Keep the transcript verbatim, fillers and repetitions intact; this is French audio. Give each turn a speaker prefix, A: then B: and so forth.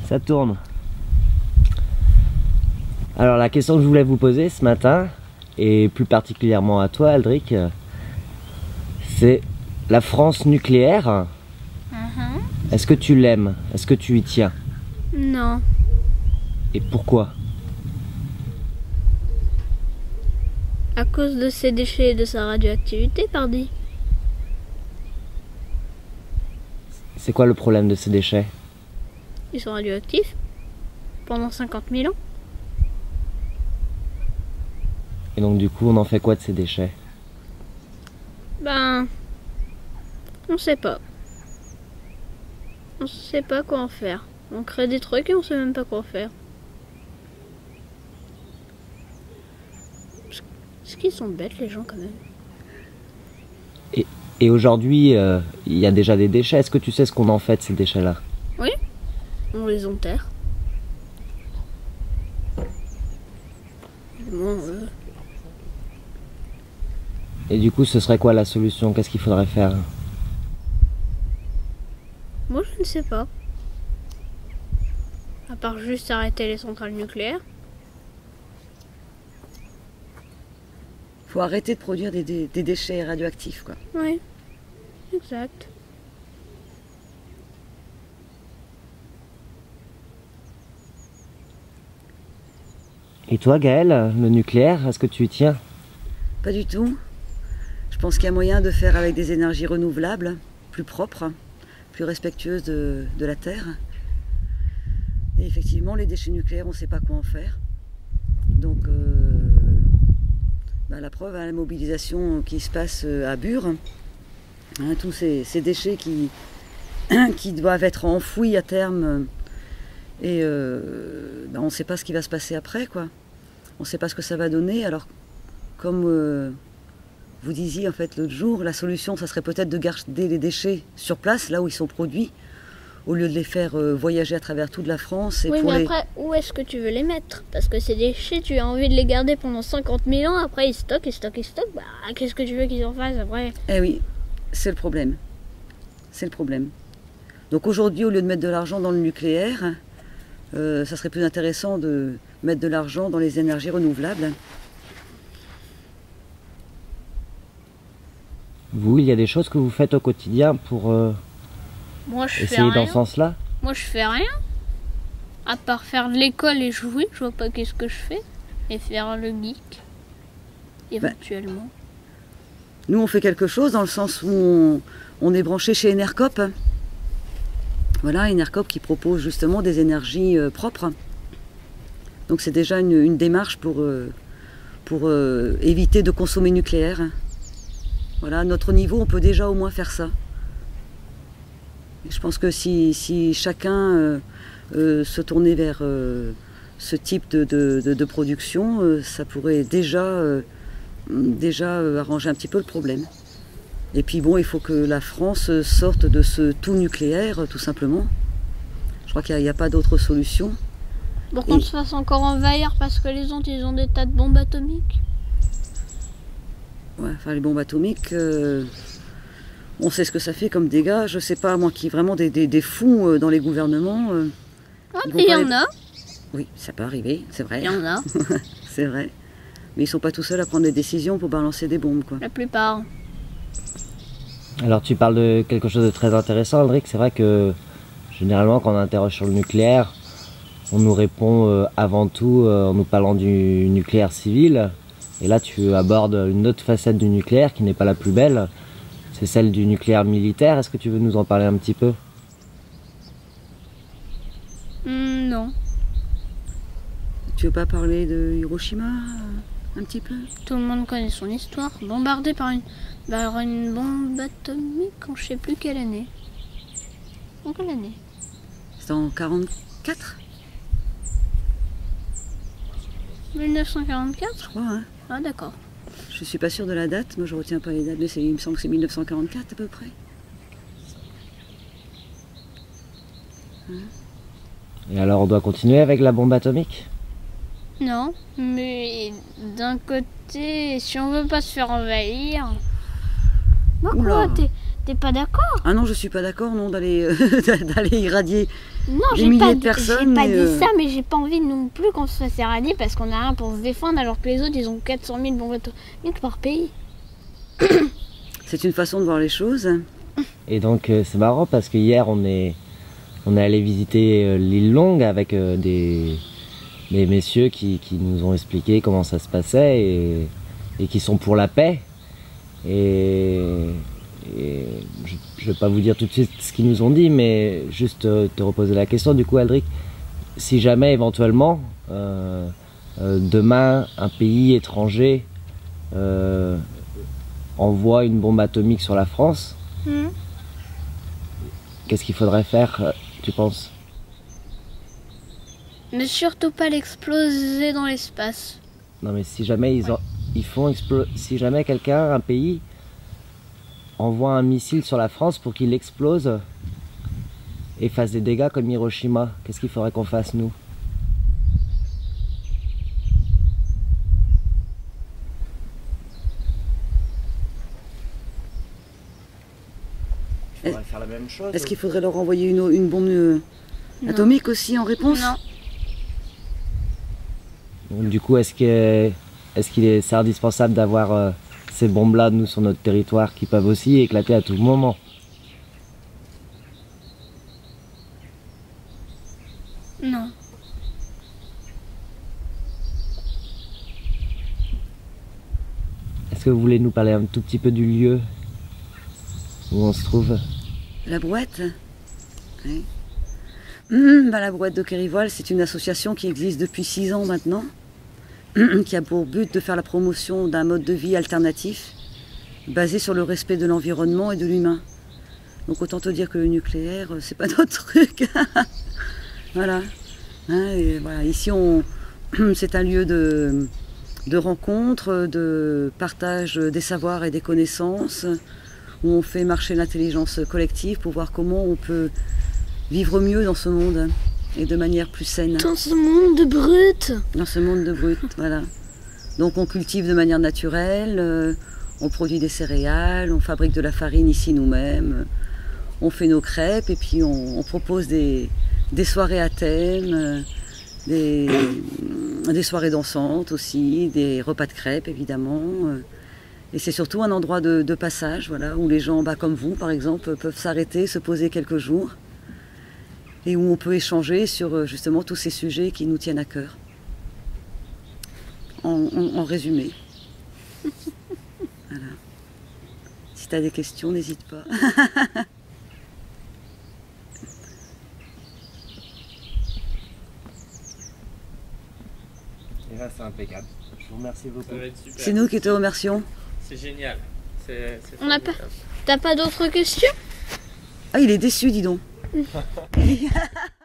A: Ça tourne. Alors la question que je voulais vous poser ce matin, et plus particulièrement à toi Aldric, c'est la France nucléaire. Mm-hmm. Est-ce que tu l'aimes? Est-ce que tu y tiens?
B: Non.
A: Et pourquoi?
B: À cause de ses déchets et de sa radioactivité, pardi.
A: C'est quoi le problème de ces déchets?
B: Ils sont radioactifs pendant cinquante mille ans.
A: Et donc du coup, on en fait quoi de ces déchets?
B: Ben... on sait pas. On sait pas quoi en faire. On crée des trucs et on sait même pas quoi en faire. Est-ce qu'ils sont bêtes les gens quand même?
A: Et, et aujourd'hui, euh, il y a déjà des déchets. Est-ce que tu sais ce qu'on en fait de ces déchets-là?
B: Oui, on les enterre. Bon, euh...
A: Et du coup, ce serait quoi la solution? Qu'est-ce qu'il faudrait faire?
B: Moi, je ne sais pas. À part juste arrêter les centrales nucléaires.
C: Faut arrêter de produire des, des, des déchets radioactifs, quoi.
B: Oui, exact.
A: Et toi Gaëlle, le nucléaire, est-ce que tu y tiens?
C: Pas du tout. Je pense qu'il y a moyen de faire avec des énergies renouvelables, plus propres, plus respectueuses de, de la Terre. Et effectivement, les déchets nucléaires, on ne sait pas quoi en faire. Donc, euh, bah, la preuve, hein, la mobilisation qui se passe à Bure, hein, tous ces, ces déchets qui, qui doivent être enfouis à terme, et euh, bah, on ne sait pas ce qui va se passer après, quoi. On ne sait pas ce que ça va donner. Alors, comme euh, vous disiez en fait l'autre jour, la solution, ça serait peut-être de garder les déchets sur place, là où ils sont produits, au lieu de les faire euh, voyager à travers toute la France. Et
B: oui,
C: pour
B: mais
C: les...
B: après, où est-ce que tu veux les mettre? Parce que ces déchets, tu as envie de les garder pendant cinquante mille ans, après ils stockent, ils stockent, ils stockent. Bah, qu'est-ce que tu veux qu'ils en fassent après?
C: Eh oui, c'est le problème. C'est le problème. Donc aujourd'hui, au lieu de mettre de l'argent dans le nucléaire, euh, ça serait plus intéressant de mettre de l'argent dans les énergies renouvelables.
A: Vous, il y a des choses que vous faites au quotidien pour euh,
B: Moi, je fais
A: essayer
B: rien.
A: dans ce sens-là?
B: Moi, je fais rien. À part faire de l'école et jouer, je vois pas qu'est-ce que je fais. Et faire le geek. Éventuellement.
C: Bah, nous, on fait quelque chose dans le sens où on, on est branché chez Enercop. Voilà, Enercop qui propose justement des énergies euh, propres. Donc c'est déjà une, une démarche pour, euh, pour euh, éviter de consommer nucléaire. Voilà, à notre niveau, on peut déjà au moins faire ça. Et je pense que si, si chacun euh, euh, se tournait vers euh, ce type de, de, de, de production, euh, ça pourrait déjà, euh, déjà euh, arranger un petit peu le problème. Et puis bon, il faut que la France sorte de ce tout nucléaire, tout simplement. Je crois qu'il n'y a, a pas d'autre solution.
B: Pour qu'on Et... se fasse encore envahir parce que les autres, ils ont des tas de bombes atomiques.
C: Ouais, enfin les bombes atomiques, euh, on sait ce que ça fait comme dégâts. Je sais pas, moi qui vraiment des, des, des fous euh, dans les gouvernements. Euh,
B: ah, il y en les... a.
C: Oui, ça peut arriver, c'est vrai.
B: Il y en a.
C: C'est vrai. Mais ils sont pas tout seuls à prendre des décisions pour balancer des bombes, quoi.
B: La plupart.
A: Alors tu parles de quelque chose de très intéressant, Aldric. C'est vrai que généralement quand on interroge sur le nucléaire, on nous répond euh, avant tout euh, en nous parlant du nucléaire civil. Et là tu abordes une autre facette du nucléaire qui n'est pas la plus belle, c'est celle du nucléaire militaire. Est-ce que tu veux nous en parler un petit peu?
B: mmh, Non.
C: Tu veux pas parler de Hiroshima euh, un petit peu?
B: Tout le monde connaît son histoire, bombardé par une, par une bombe atomique en je sais plus quelle année. En quelle année?
C: C'est en quarante-quatre?
B: mille neuf cent quarante-quatre?
C: Je crois, hein.
B: Ah d'accord.
C: Je suis pas sûre de la date, moi je retiens pas les dates, mais il me semble que c'est mille neuf cent quarante-quatre à peu près. Hein?
A: Et alors on doit continuer avec la bombe atomique?
B: Non, mais d'un côté, si on veut pas se faire envahir... Bah quoi, T'es pas d'accord?
C: Ah non, je suis pas d'accord, non, d'aller euh, d'aller irradier
B: Non,
C: des
B: j'ai
C: milliers
B: pas,
C: de
B: dit-
C: personnes.
B: j'ai pas
C: mais,
B: dit
C: euh,
B: ça, mais j'ai pas envie non plus qu'on se fasse irradier parce qu'on a rien pour se défendre alors que les autres ils ont quatre cent mille bombes atomiques par pays.
C: C'est une façon de voir les choses.
A: Et donc euh, c'est marrant parce que hier on est, on est allé visiter euh, l'île Longue avec euh, des, des messieurs qui, qui nous ont expliqué comment ça se passait et, et qui sont pour la paix. Et, et je ne vais pas vous dire tout de suite ce qu'ils nous ont dit, mais juste euh, te reposer la question du coup, Aldric, si jamais éventuellement euh, euh, demain un pays étranger euh, envoie une bombe atomique sur la France,
B: Hmm.
A: qu'est-ce qu'il faudrait faire, euh, tu penses?
B: Ne surtout pas l'exploser dans l'espace.
A: Non mais si jamais ils, en- ils font explo- si jamais quelqu'un, un pays, envoie un missile sur la France pour qu'il explose et fasse des dégâts comme Hiroshima, qu'est-ce qu'il faudrait qu'on fasse nous? Il faudrait faire la même chose.
C: Est-ce qu'il faudrait leur envoyer une, une bombe euh, atomique aussi en réponse?
B: Non.
A: Donc, du coup, est-ce que est-ce qu'il est, c'est indispensable d'avoir euh, ces bombes-là, nous, sur notre territoire, qui peuvent aussi éclater à tout moment?
B: Non.
A: Est-ce que vous voulez nous parler un tout petit peu du lieu où on se trouve?
C: La Brouette. Oui. Hum, bah, la Brouette de Kérivoile, c'est une association qui existe depuis six ans maintenant, hum, qui a pour but de faire la promotion d'un mode de vie alternatif, basé sur le respect de l'environnement et de l'humain. Donc autant te dire que le nucléaire, euh, c'est pas notre truc. Voilà. Hein, et voilà. Ici, on, c'est un lieu de, de rencontre, de partage des savoirs et des connaissances, où on fait marcher l'intelligence collective pour voir comment on peut vivre mieux dans ce monde et de manière plus saine.
B: Dans ce monde de brutes.
C: Dans ce monde de brut, voilà. Donc on cultive de manière naturelle, euh, on produit des céréales, on fabrique de la farine ici nous-mêmes, on fait nos crêpes et puis on, on propose des, des soirées à thème, euh, des, des soirées dansantes aussi, des repas de crêpes évidemment. euh, Et c'est surtout un endroit de, de passage, voilà, où les gens, bah, comme vous par exemple, peuvent s'arrêter, se poser quelques jours et où on peut échanger sur euh, justement tous ces sujets qui nous tiennent à cœur. En, en- en résumé. Voilà. Si tu as des questions, n'hésite pas.
A: Et là, c'est impeccable. Je vous remercie beaucoup.
D: Ça va être super.
C: C'est nous qui te remercions.
D: C'est génial. C'est c'est
B: On n'a pas-
D: formidable.
B: T'as pas d'autres questions?
C: Ah, il est déçu, dis donc.